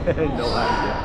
No idea.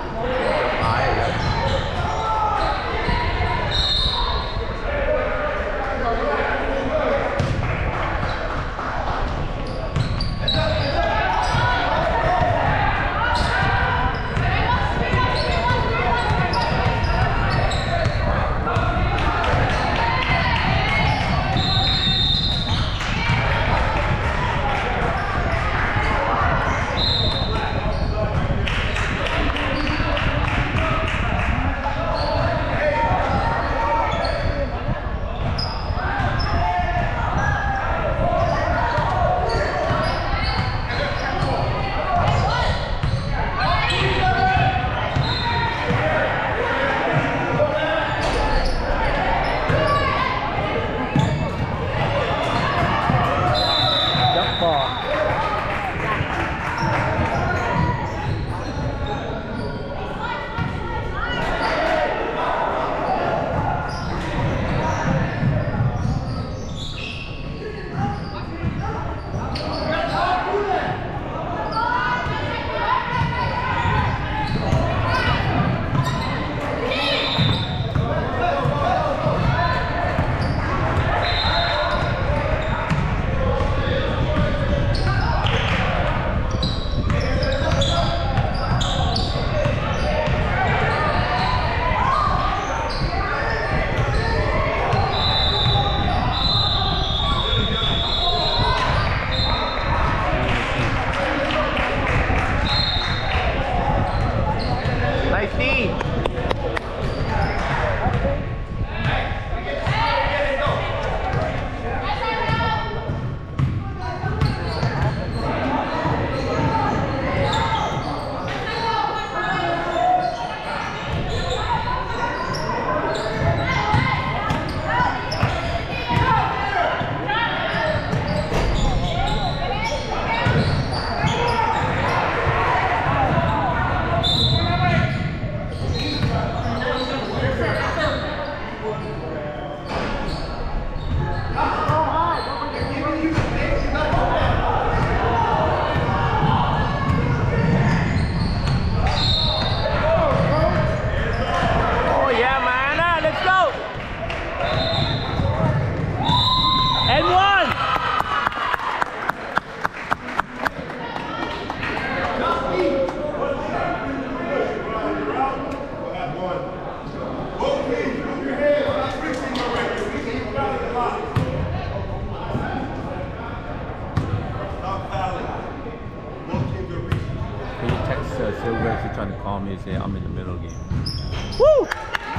Silver is trying to call me and say I'm in the middle game. Woo!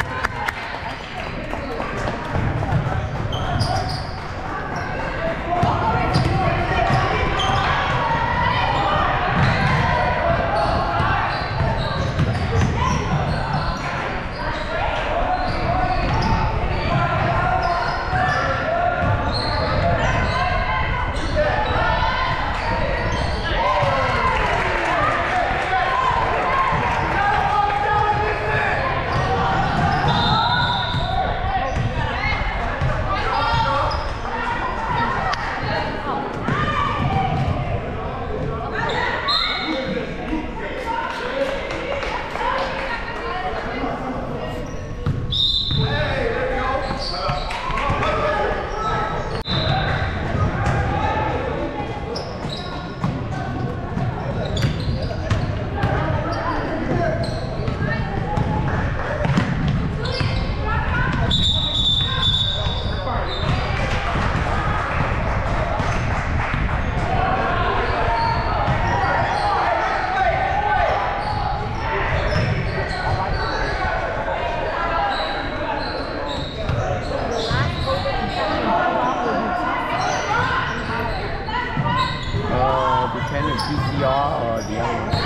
PCR or the other one?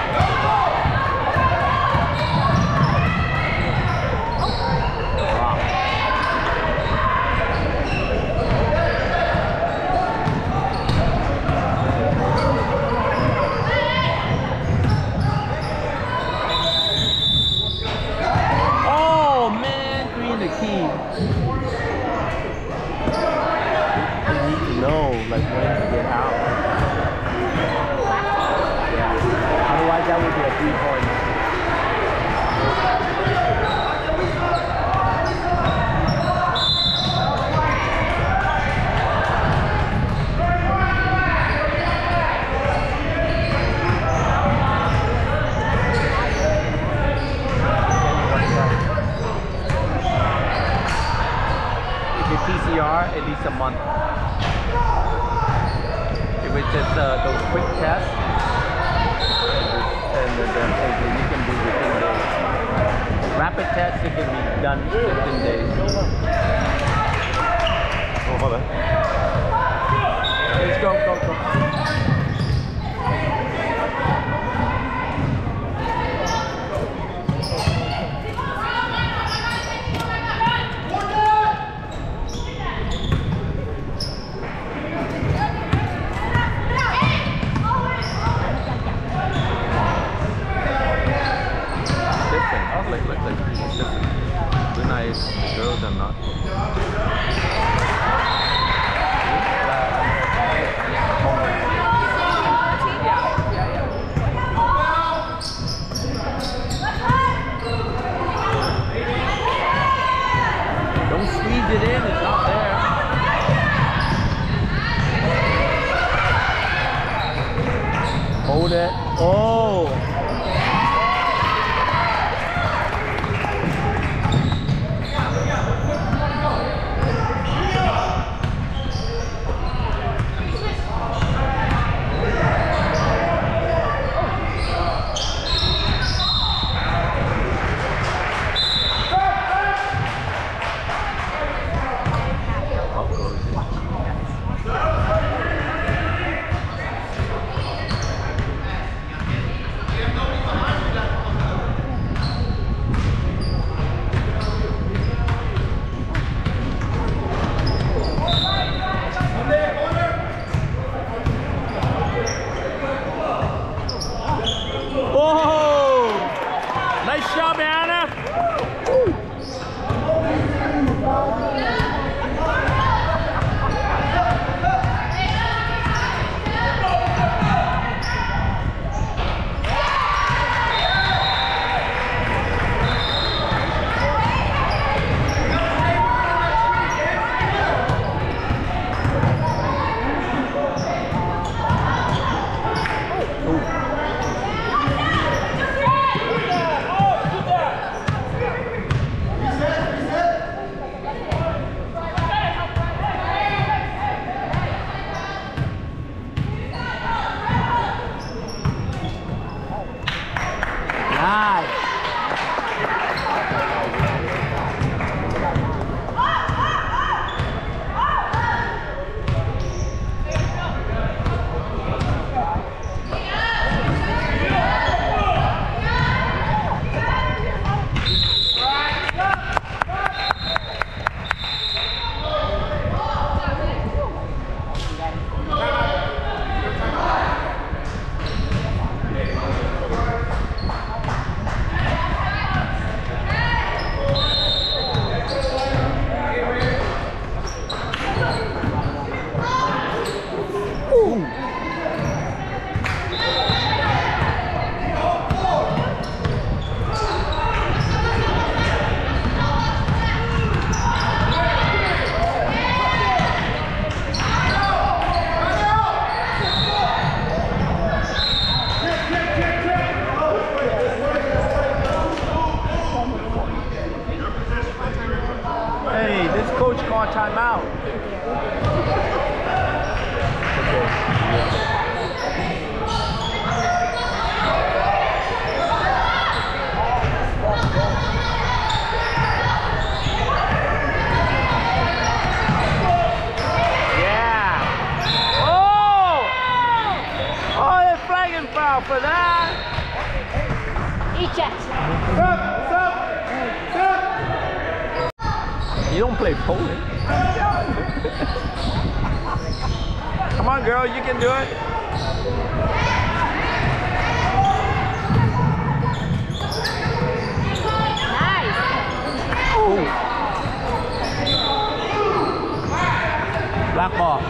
Oh man, green the key. You need to know like when to get out. Yeah. Otherwise that would be a 3 points. TCR, at least a month. If it's just those quick tests, and then you can do within days. Rapid tests, it can be done within days. Let's go. Girls are not. Don't squeeze it in, it's not there. Hold it. Oh! Timeout. Yeah. Oh, they're flagging foul for that. Eject. You don't play Poland. Come on, girl, you can do it. Nice. Ooh. Black ball.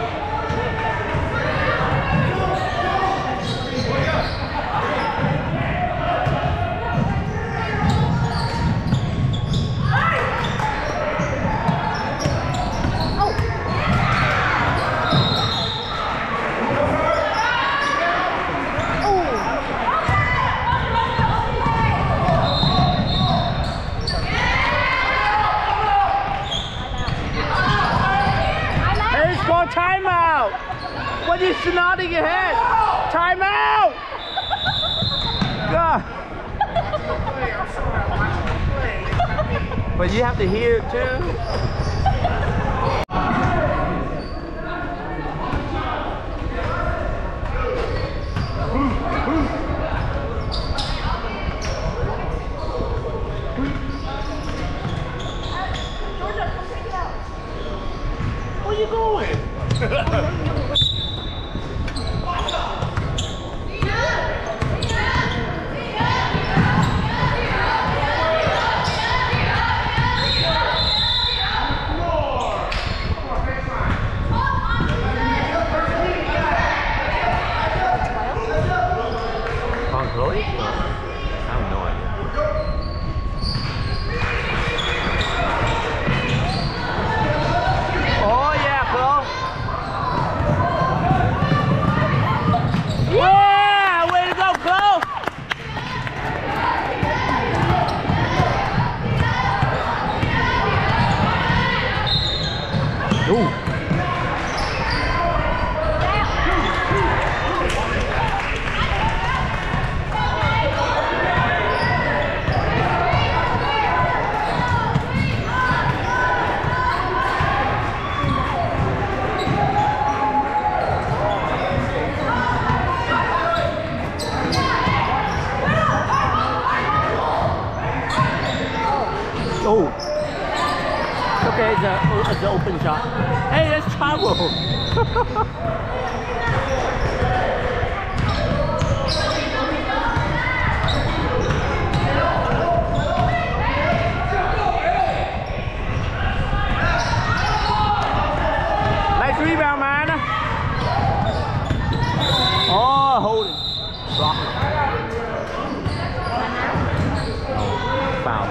What are you nodding your head? Time out! God. But you have to hear it too. Where you going? On Chloe? I have no idea. Oh yeah, Chloe. Yeah, way to go, Chloe. Ooh. Oh. Okay, it's an open shot. Hey, that's travel. Nice rebound, man. Oh, hold it. Block it. Oh, foul.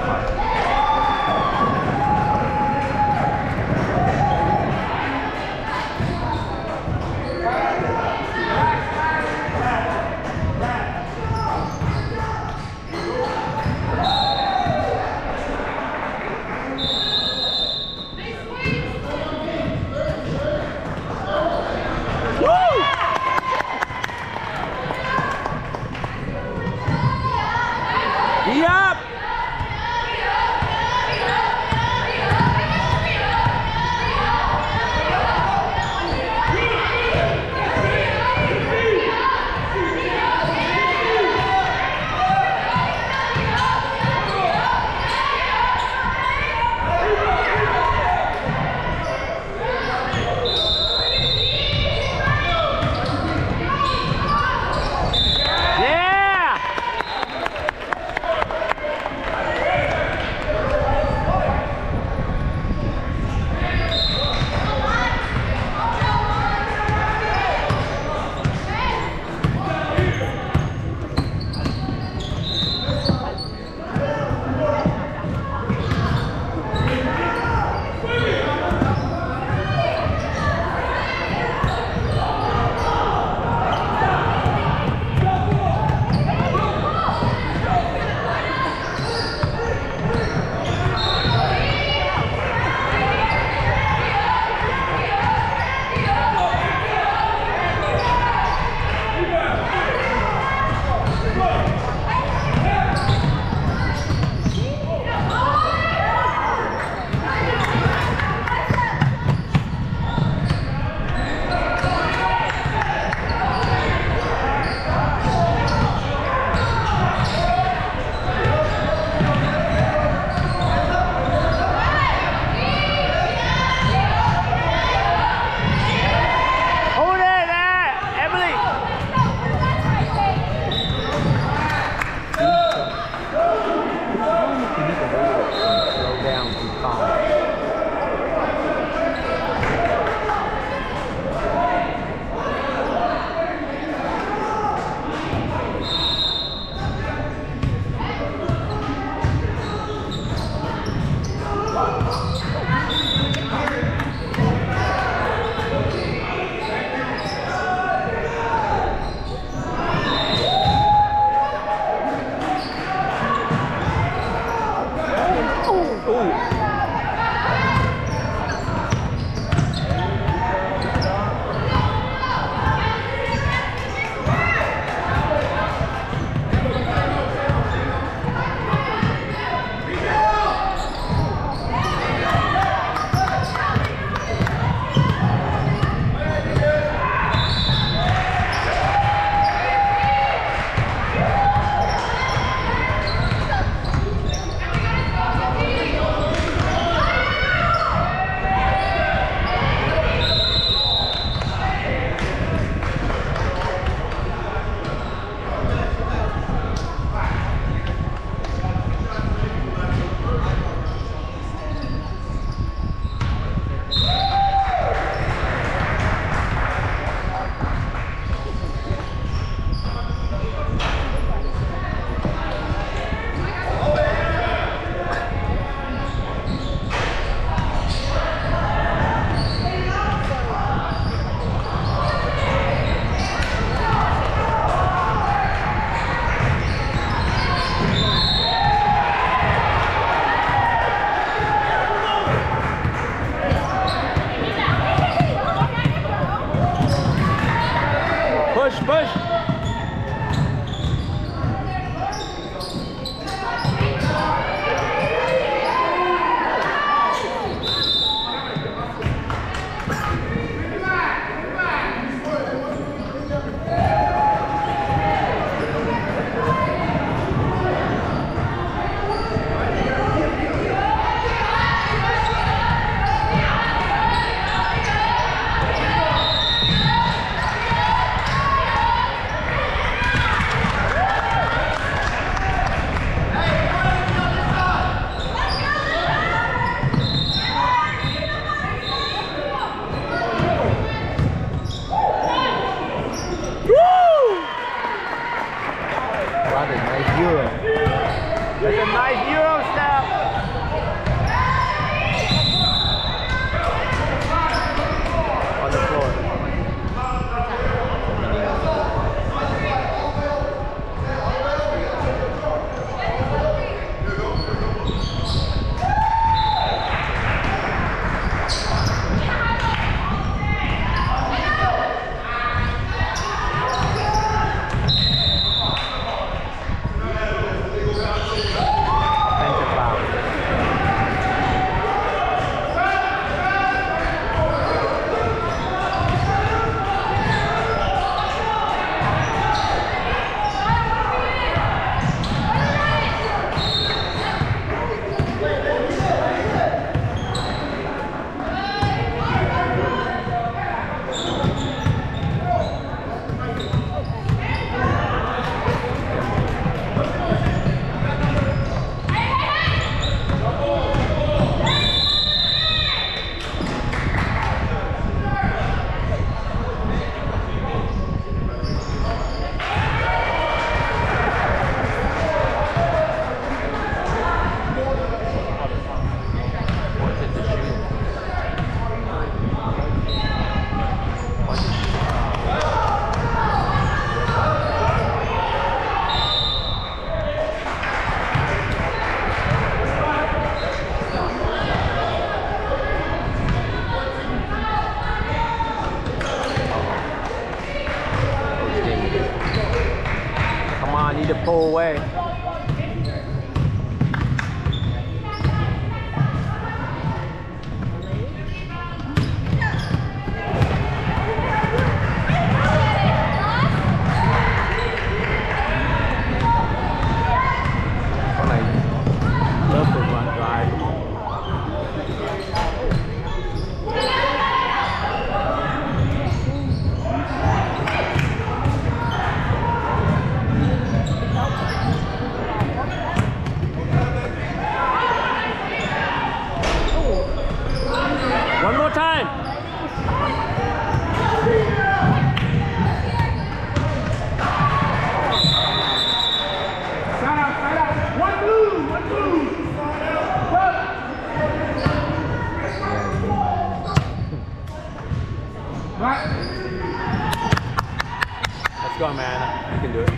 go, man. You can do it.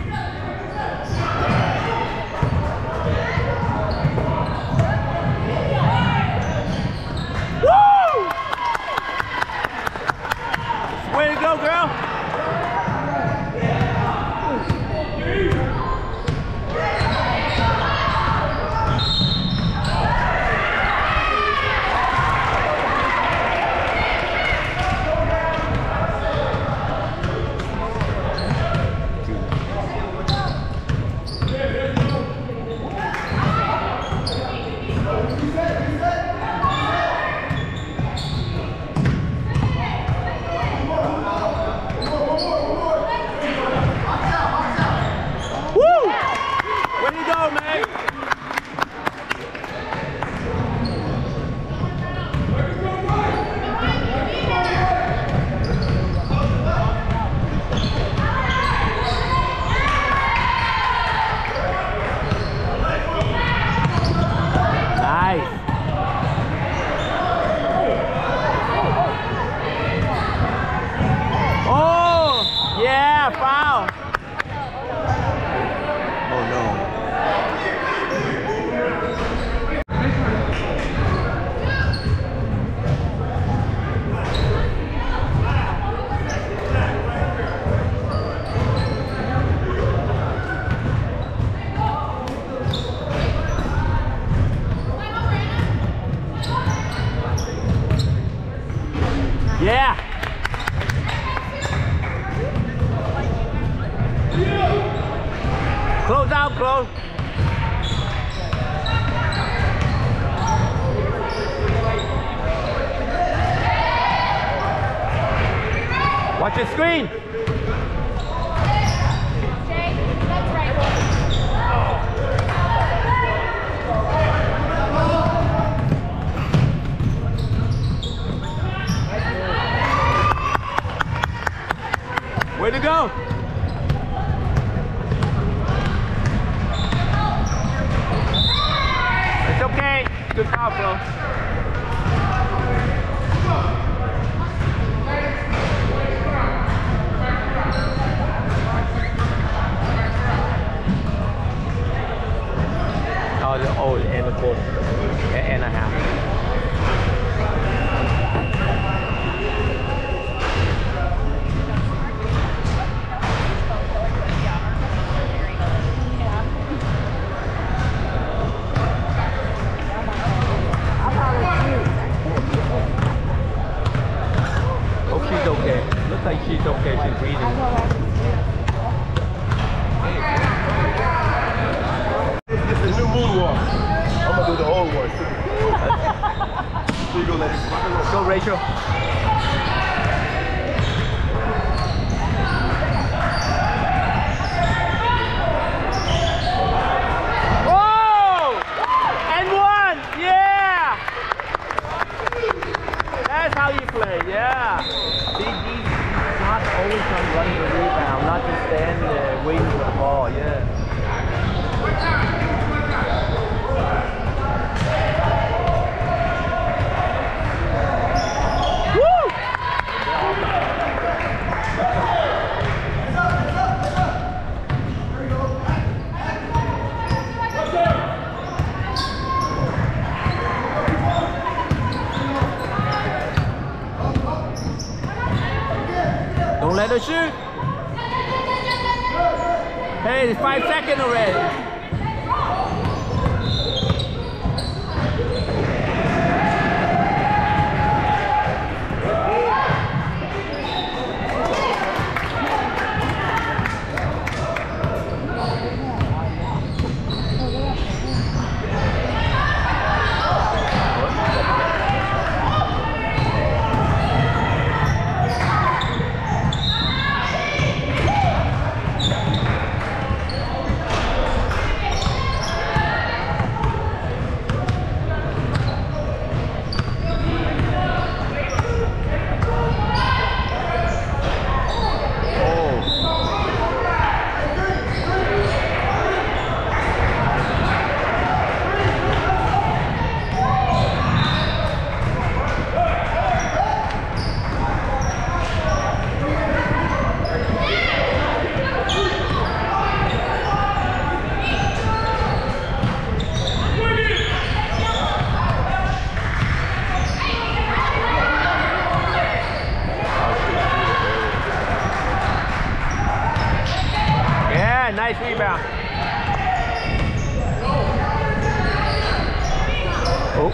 Woo! Way to go, girl. Yeah. Close out, close. Watch your screen. Way to go! It's okay. Good foul, bro. Oh, and a quarter. And a half. She's okay. Looks like she's okay. She's breathing. It's a new moonwalk. I'm gonna do the old one. So you go, ladies. Go, Rachel. Oh! And one! Yeah! That's how you play, yeah. He's not always trying to run the rebound, not just stand there waiting for the ball, yeah. Woo! Don't let her shoot. Hey, it's 5 seconds already. nice rebound. Oh.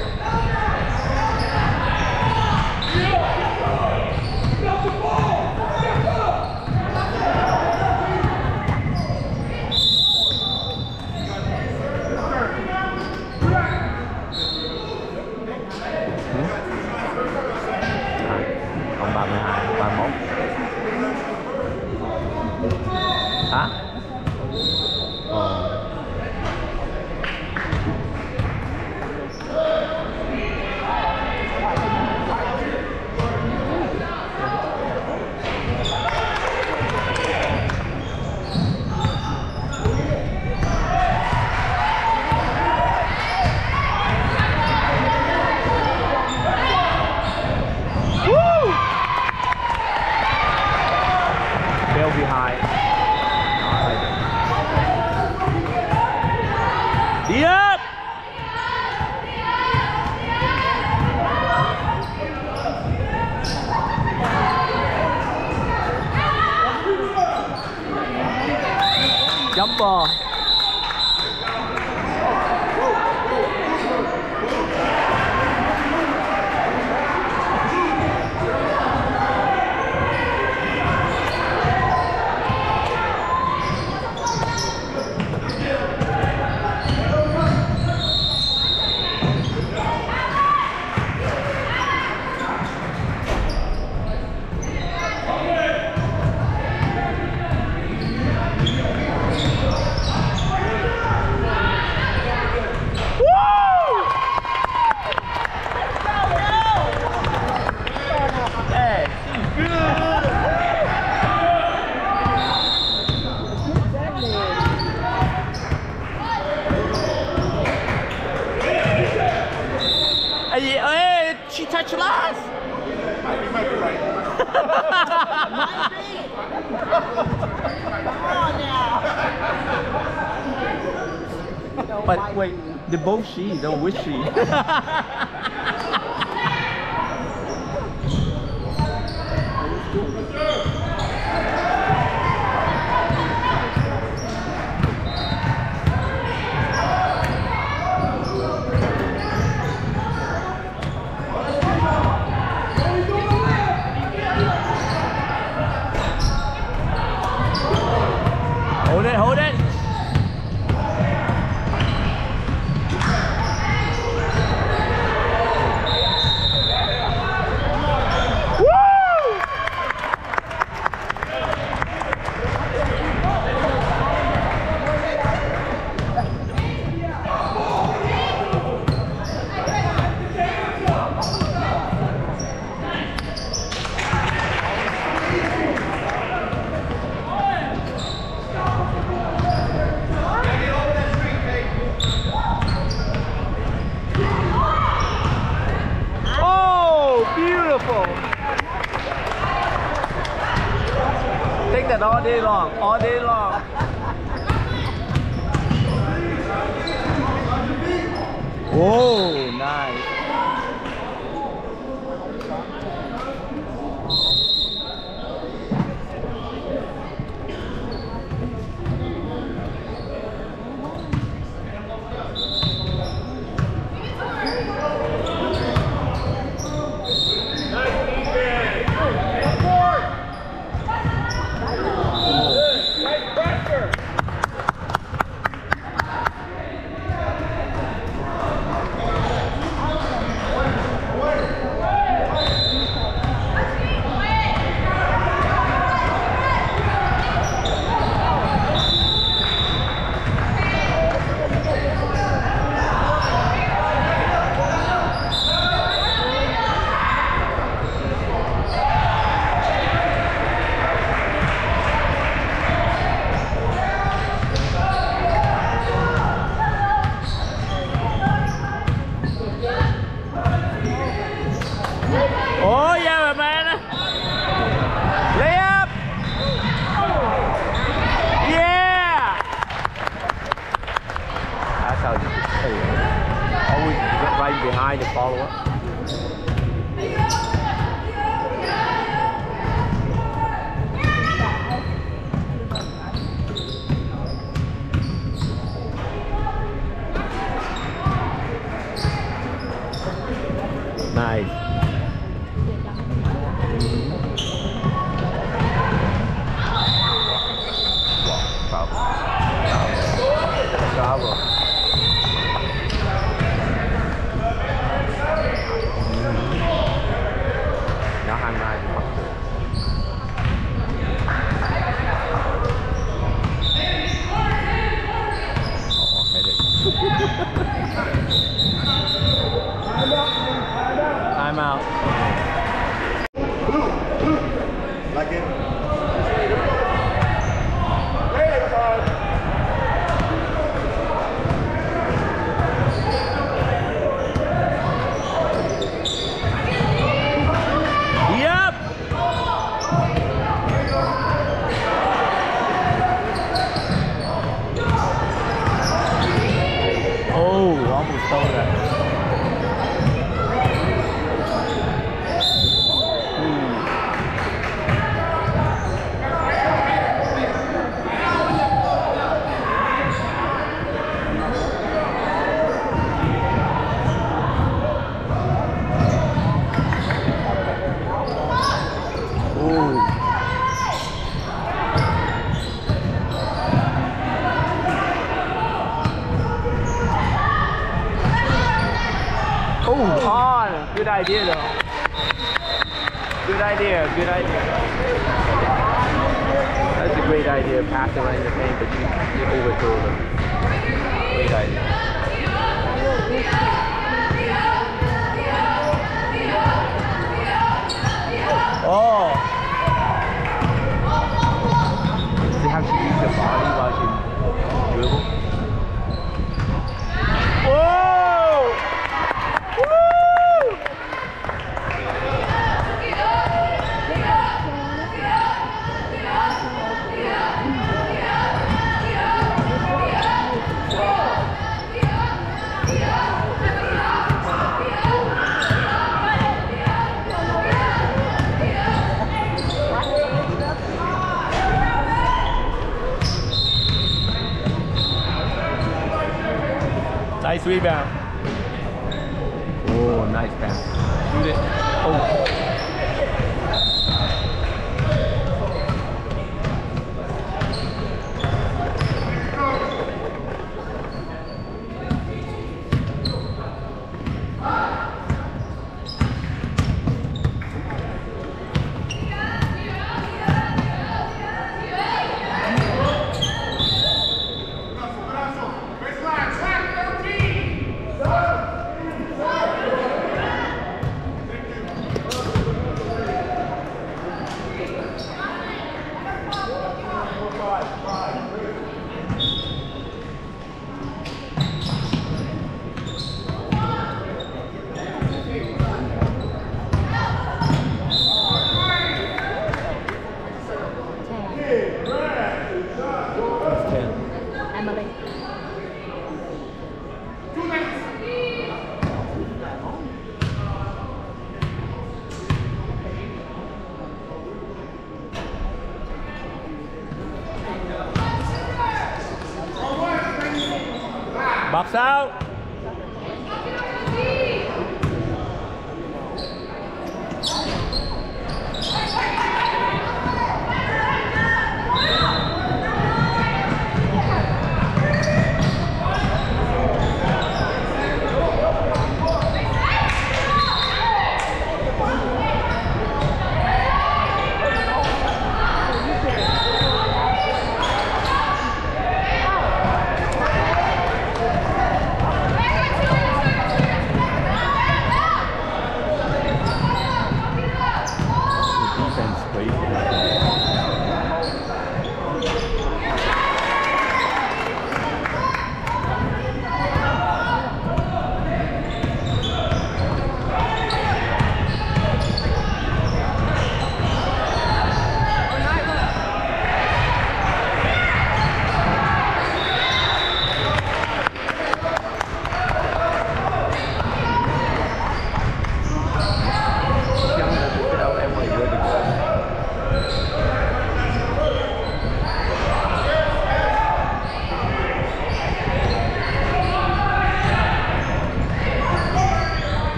Còn 32, 31. Hả? Fell behind. Yep. Jumper. Hey, she touched last. Might be right. But wait, they're both she, though which she? Hold it, hold it. Beautiful. Take that all day long, all day long. Whoa, nice. Oh yeah, man. Layup. Yeah. That's how you play. Always get right behind the follow-up. Nice. Bravo. Bravo. Now I'm not. Oh, headed. Time out. Like it. Yep. Oh, almost stole that. On. Good idea though. Good idea, good idea. That's a great idea, pass it right in the paint, but you overthrow them. Great idea. Oh. See how she used her body while she dribble? Whoa! Woo! Nice rebound. Oh, nice pass. Shoot it. Oh. Emily. Box out.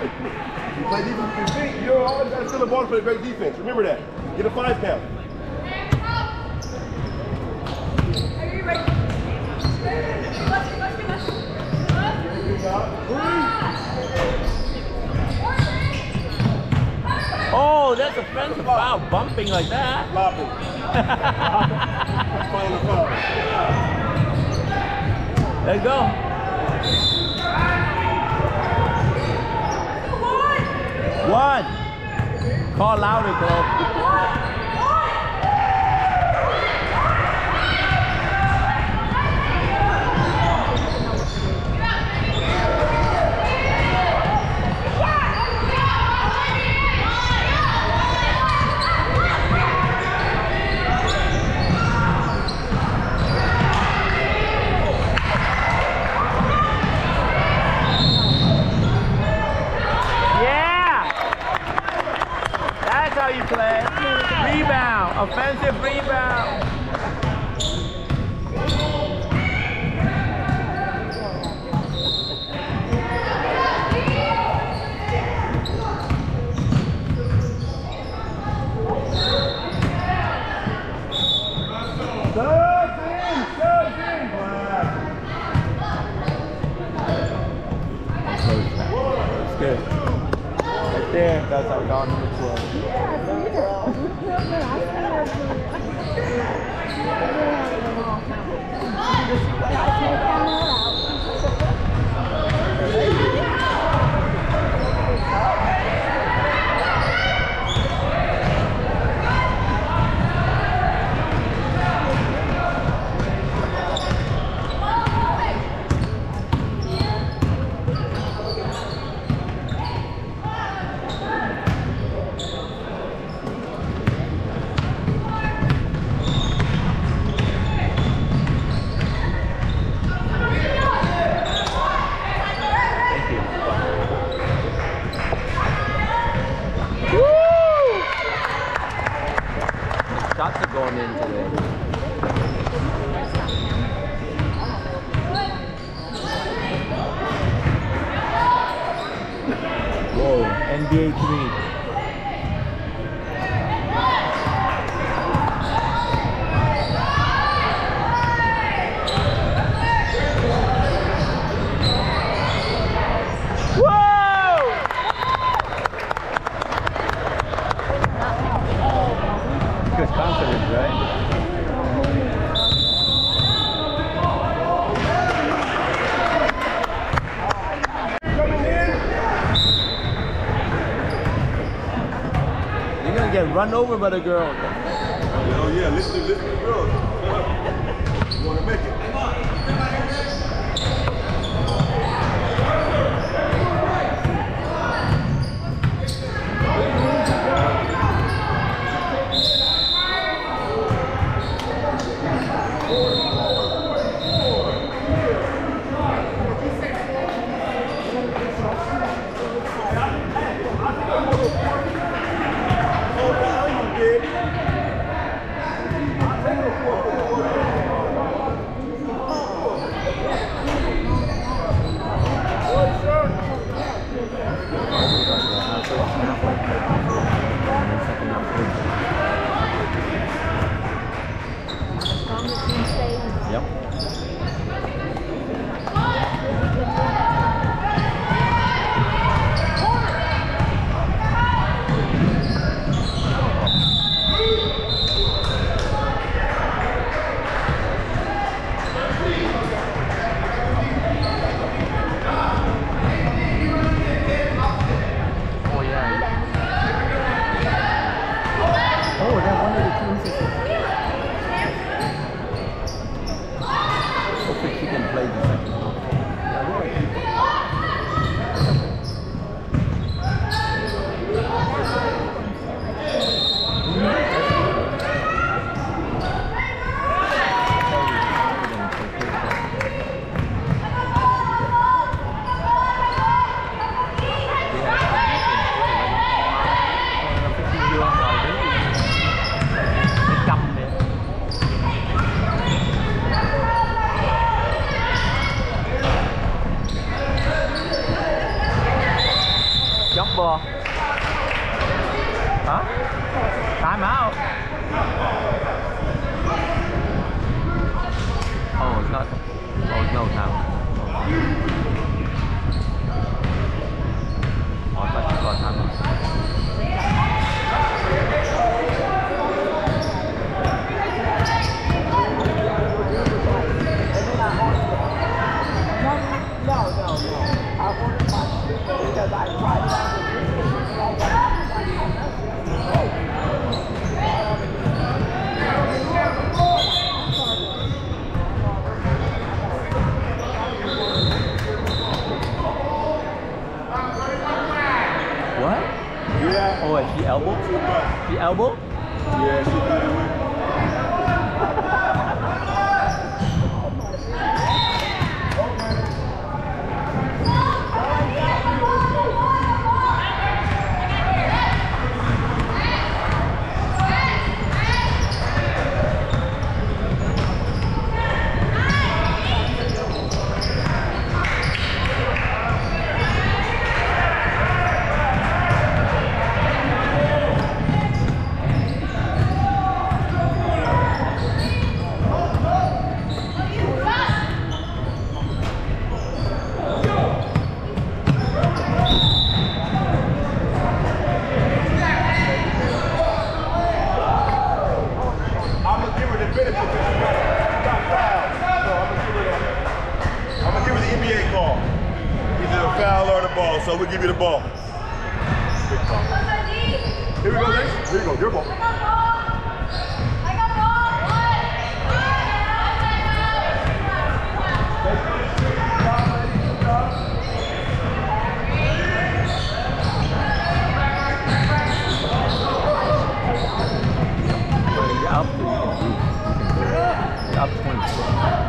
You play defense with your feet. You don't always got to steal the ball to play great defense. Remember that. Get a 5 count. Oh, that's offensive foul, bumping like that. Flopping. Playing the foul. There you go. One. Call louder, bro. Rebound, offensive rebound. That's good. Right there, that's our dog number 12. Shots are going in today. Whoa, NBA 3. Confidence, right? You're gonna get run over by the girl. Oh yeah, listen to the girls. You wanna make it? Yep. foul or the ball, so we'll give you the ball. Here we go, Nate. Here you go, your ball. You're up, so you can do. You're up 20.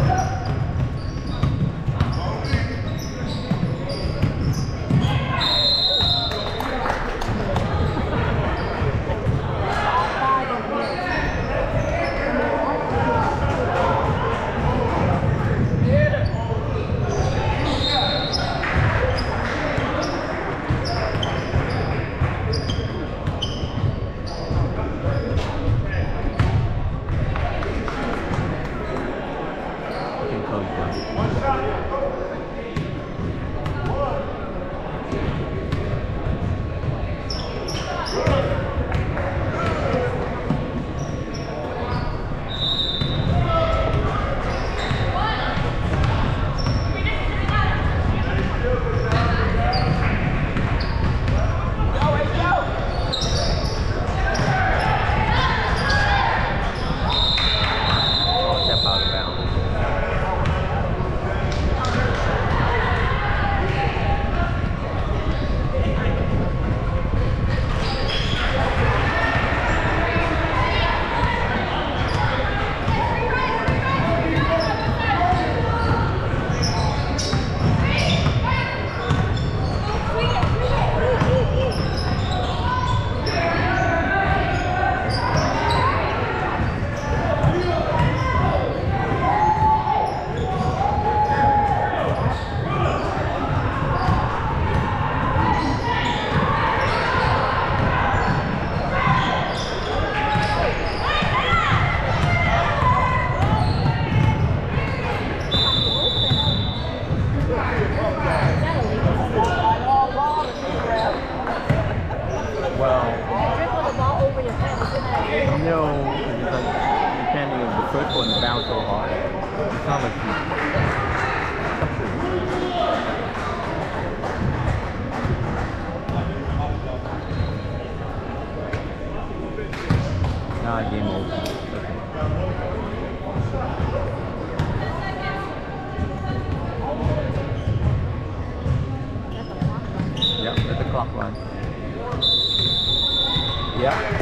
Game over. Yep, let the clock run. Yep.